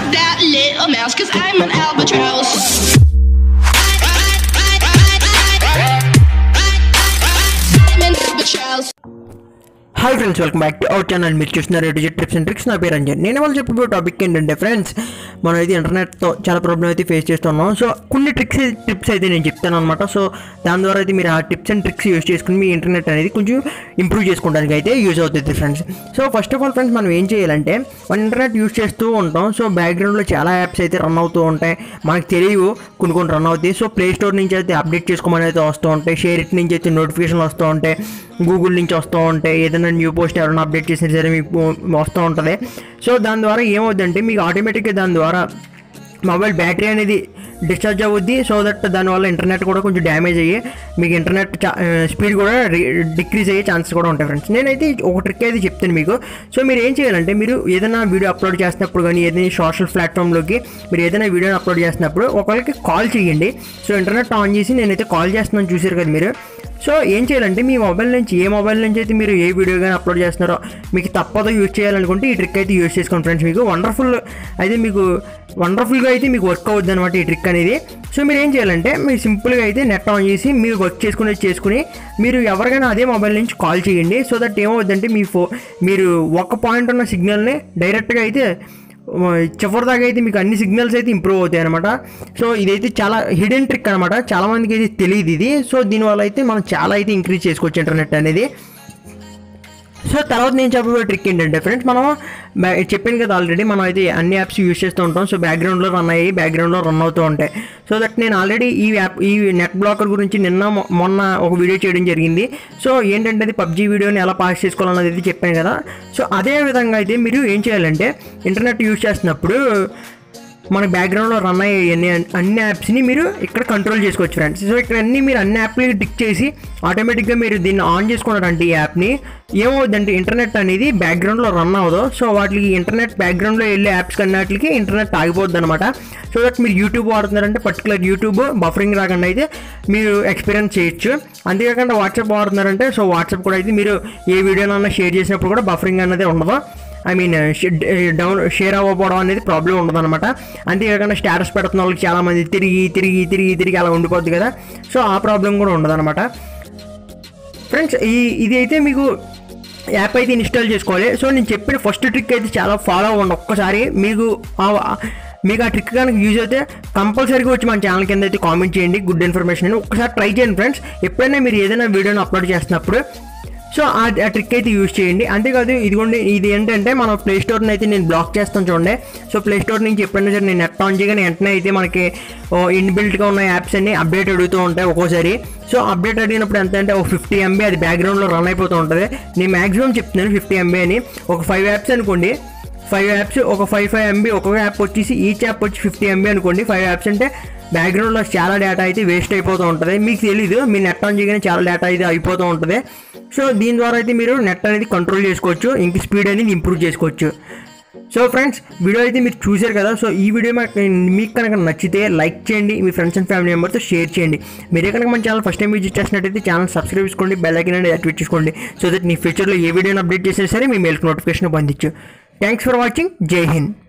that little mouse, 'cause I'm an albatross. I'm an albatross. Hi friends, welcome back to our channel. మీరు చూస్తున్నారు digit tips and tricks. నా పేరు రంజన్. నేను వాళ్ళు చెప్పే టాపిక్ ఏంటంటే ఫ్రెండ్స్, మనం అయితే ఇంటర్నెట్తో చాలా ప్రాబ్లం అయితే ఫేస్ చేస్తున్నాం. సో కొన్ని టిప్స్ అయితే నేను చెప్తాను అనమాట. సో దాని ద్వారా అయితే మీరు ఆ టిప్స్ అండ్ ట్రిక్స్ యూజ్ చేసుకుని మీ ఇంటర్నెట్ అనేది కొంచెం ఇంప్రూవ్ చేసుకోవడానికి అయితే యూజ్ అవుతుంది friends. So first of all friends, మనం ఏం చేయాలంటే మన ఇంటర్నెట్ యూజ్ చేస్తూ ఉంటాం. సో బ్యాక్గ్రౌండ్లో చాలా యాప్స్ అయితే రన్ అవుతూ ఉంటాయి, మనకు తెలియవు కొన్ని రన్ అవుతాయి. సో ప్లే స్టోర్ నుంచి అయితే అప్డేట్ చేసుకోమని అయితే వస్తూ ఉంటాయి, షేర్ ఇట్ నుంచి అయితే నోటిఫికేషన్లు వస్తూ ఉంటాయి, గూగుల్ నుంచి వస్తూ ఉంటాయి, ఏదైనా న్యూ పోస్ట్ ఎవరైనా అప్డేట్ చేసినా సరే మీకు వస్తూ ఉంటుంది. సో దాని ద్వారా ఏమవుద్దంటే మీకు ఆటోమేటిక్గా దాని ద్వారా మొబైల్ బ్యాటరీ అనేది డిశ్చార్జ్ అవుద్ది. సో దట్ దానివల్ల ఇంటర్నెట్ కూడా కొంచెం డ్యామేజ్ అయ్యి మీకు ఇంటర్నెట్ స్పీడ్ కూడా డిక్రీజ్ అయ్యే ఛాన్సెస్ కూడా ఉంటాయి ఫ్రెండ్స్. నేనైతే ఒక ట్రిక్ అయితే చెప్తాను మీకు. సో మీరు ఏం చేయాలంటే, మీరు ఏదైనా వీడియో అప్లోడ్ చేసినప్పుడు కానీ ఏదైనా సోషల్ ప్లాట్ఫామ్లోకి మీరు ఏదైనా వీడియోని అప్లోడ్ చేసినప్పుడు ఒకరికి కాల్ చేయండి. సో ఇంటర్నెట్ ఆన్ చేసి నేనైతే కాల్ చేస్తున్నాను, చూసారు కదా మీరు. సో ఏం చేయాలంటే, మీ మొబైల్ నుంచి ఏ మొబైల్ నుంచి అయితే మీరు ఏ వీడియో కానీ అప్లోడ్ చేస్తున్నారో మీకు తప్పదో యూజ్ చేయాలనుకుంటే ఈ ట్రిక్ అయితే యూజ్ చేసుకోండి ఫ్రెండ్స్. మీకు వండర్ఫుల్గా అయితే మీకు వర్క్ అవుద్ది అనమాట ఈ ట్రిక్ అనేది. సో మీరు ఏం చేయాలంటే, మీరు సింపుల్గా అయితే నెట్ ఆన్ చేసి మీరు వర్క్ చేసుకుని మీరు ఎవరికైనా అదే మొబైల్ నుంచి కాల్ చేయండి. సో దట్ ఏమవుద్దంటే మీరు ఒక పాయింట్ ఉన్న సిగ్నల్ని డైరెక్ట్గా అయితే చివరిదాకా అయితే మీకు అన్ని సిగ్నల్స్ అయితే ఇంప్రూవ్ అవుతాయి అనమాట. సో ఇదైతే చాలా హిడెన్ ట్రిక్ అనమాట, చాలామందికి అయితే తెలియదు ఇది. సో దీనివల్ల అయితే మనం చాలా అయితే ఇంక్రీజ్ చేసుకోవచ్చు ఇంటర్నెట్ అనేది. సో తర్వాత నేను చెప్పబోయే ట్రిక్ ఏంటంటే ఫ్రెండ్స్, మనం చెప్పాను కదా ఆల్రెడీ, మనం అయితే అన్ని యాప్స్ యూజ్ చేస్తూ ఉంటాం. సో బ్యాక్గ్రౌండ్లో రన్ అవుతూ ఉంటాయి. సో దట్ నేను ఆల్రెడీ ఈ నెట్ బ్లాకర్ గురించి మొన్న ఒక వీడియో చేయడం జరిగింది. సో ఏంటంటే అది పబ్జీ వీడియోని ఎలా పాస్ చేసుకోవాలన్నది అయితే చెప్పాను కదా. సో అదే విధంగా అయితే మీరు ఏం చేయాలంటే, ఇంటర్నెట్ యూజ్ చేస్తున్నప్పుడు మన బ్యాక్గ్రౌండ్లో రన్ అయ్యే అన్ని యాప్స్ని మీరు ఇక్కడ కంట్రోల్ చేసుకోవచ్చు ఫ్రెండ్స్. సో ఇక్కడ మీరు అన్ని యాప్ని టిక్ చేసి ఆటోమేటిక్గా మీరు దీన్ని ఆన్ చేసుకున్నారంటే ఈ యాప్ని ఏమవుద్దంటే ఇంటర్నెట్ అనేది బ్యాక్గ్రౌండ్లో రన్ అవ్వదు. సో వాటికి ఇంటర్నెట్ బ్యాక్గ్రౌండ్లో వెళ్ళే యాప్స్ కన్నట్లకి ఇంటర్నెట్ ఆగిపోద్ది అనమాట. సో దట్ మీరు యూట్యూబ్ వాడుతున్నారంటే పర్టికులర్ యూట్యూబ్ బఫరింగ్ రాకుండా అయితే మీరు ఎక్స్పీరియన్స్ చేయొచ్చు. అంతేకాకుండా వాట్సాప్ వాడుతున్నారంటే సో వాట్సాప్ కూడా అయితే మీరు ఏ వీడియోనన్నా షేర్ చేసినప్పుడు కూడా బఫరింగ్ అనేది ఉండదు. షేర్ అవ్వకపోవడం అనేది ప్రాబ్లం ఉండదు అనమాట. అంతేకాకుండా స్టేటస్ పెడుతున్న వాళ్ళకి చాలామంది తిరిగి అలా ఉండిపోద్ది కదా. సో ఆ ప్రాబ్లం కూడా ఉండదు అనమాట ఫ్రెండ్స్. ఇది అయితే మీకు యాప్ అయితే ఇన్స్టాల్ చేసుకోవాలి. సో నేను చెప్పిన ఫస్ట్ ట్రిక్ అయితే చాలా ఫాలో అవ్వండి ఒక్కసారి. మీకు ఆ ట్రిక్ కనుక యూజ్ అయితే కంపల్సరీగా వచ్చి మన ఛానల్ కింద అయితే కామెంట్ చేయండి గుడ్ ఇన్ఫర్మేషన్ అని. ఒక్కసారి ట్రై చేయండి ఫ్రెండ్స్. ఎప్పుడైనా మీరు ఏదైనా వీడియోని అప్లోడ్ చేస్తున్నప్పుడు సో ఆ ట్రిక్ అయితే యూజ్ చేయండి. అంతేకాదు ఇది ఏంటంటే, మనం ప్లే స్టోర్ని అయితే నేను బ్లాక్ చేస్తాను చూడండి. సో ప్లే స్టోర్ నుంచి ఎప్పుడైనా సరే నేను నెట్ ఆన్ చేయగానే వెంటనే అయితే మనకి ఇన్బిల్ట్గా ఉన్న యాప్స్ అన్ని అప్డేట్ అడుగుతూ ఉంటాయి ఒక్కోసారి. సో అప్డేట్ అడిగినప్పుడు ఎంత అంటే ఒక 50 MB అది బ్యాక్గ్రౌండ్లో రన్ అయిపోతూ ఉంటుంది. నేను మ్యాక్సిమం చెప్తున్నాను 50 MB అని. ఒక 5 యాప్స్ అనుకోండి, 5 యాప్స్ ఒక 5 MB, ఒక్కొక్క యాప్ వచ్చేసి ఈచ్ యాప్ వచ్చి 50 MB అనుకోండి. 5 యాప్స్ అంటే బ్యాక్గ్రౌండ్లో చాలా డేటా అయితే వేస్ట్ అయిపోతూ ఉంటుంది. మీకు తెలీదు, మీ నెట్ ఆన్ చేయగానే చాలా డేటా అయితే అయిపోతూ ఉంటుంది. సో దీని ద్వారా అయితే మీరు నెట్ అనేది కంట్రోల్ చేసుకోవచ్చు, ఇంక స్పీడ్ అనేది ఇంప్రూవ్ చేసుకోవచ్చు. సో ఫ్రెండ్స్, వీడియో అయితే మీరు చూశారు కదా. సో ఈ వీడియో మీకు కనుక నచ్చితే లైక్ చేయండి, మీ ఫ్రెండ్స్ అండ్ ఫ్యామిలీ మెంబర్తో షేర్ చేయండి. మీరే కనుక మన ఛానల్ ఫస్ట్ టైం విజిట్ చేసినట్టయితే ఛానల్ సబ్స్క్రైబ్ చేసుకోండి, బెల్ ఐకాన్ అనేది యాక్టివేట్ చేసుకోండి. సో దట్ మీ ఫ్యూచర్లో ఏ వీడియోని అప్డేట్ చేసినా సరే మీ మెయిల్కి నోటిఫికేషన్ పొందొచ్చు. Thanks for watching. జై హింద్.